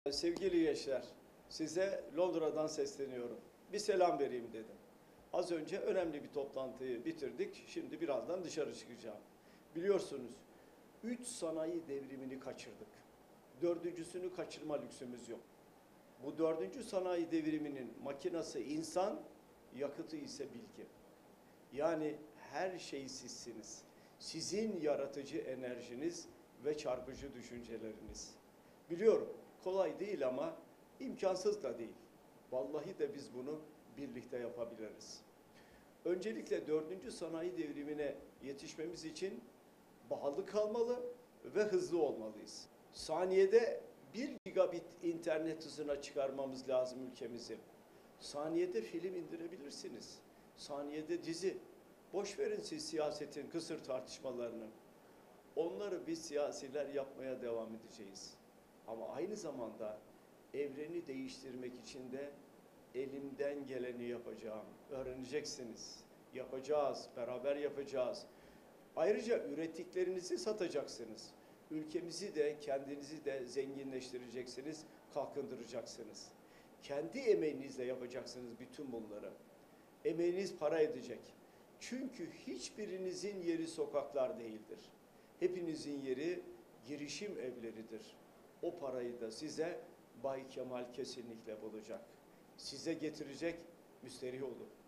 Sevgili gençler, size Londra'dan sesleniyorum. Bir selam vereyim dedim. Az önce önemli bir toplantıyı bitirdik. Şimdi birazdan dışarı çıkacağım. Biliyorsunuz, 3 sanayi devrimini kaçırdık. Dördüncüsünü kaçırma lüksümüz yok. Bu dördüncü sanayi devriminin makinası insan, yakıtı ise bilgi. Yani her şey sizsiniz. Sizin yaratıcı enerjiniz ve çarpıcı düşünceleriniz. Biliyorum, kolay değil ama imkansız da değil. Vallahi de biz bunu birlikte yapabiliriz. Öncelikle dördüncü sanayi devrimine yetişmemiz için bağlı kalmalı ve hızlı olmalıyız. Saniyede 1 gigabit internet hızına çıkarmamız lazım ülkemizi. Saniyede film indirebilirsiniz. Saniyede dizi. Boş verin siz siyasetin kısır tartışmalarını. Onları biz siyasiler yapmaya devam edeceğiz. Ama aynı zamanda evreni değiştirmek için de elimden geleni yapacağım. Öğreneceksiniz. Yapacağız, beraber yapacağız. Ayrıca ürettiklerinizi satacaksınız. Ülkemizi de kendinizi de zenginleştireceksiniz, kalkındıracaksınız. Kendi emeğinizle yapacaksınız bütün bunları. Emeğiniz para edecek. Çünkü hiçbirinizin yeri sokaklar değildir. Hepinizin yeri girişim evleridir. O parayı da size Bay Kemal kesinlikle bulacak. Size getirecek, müsterih olun.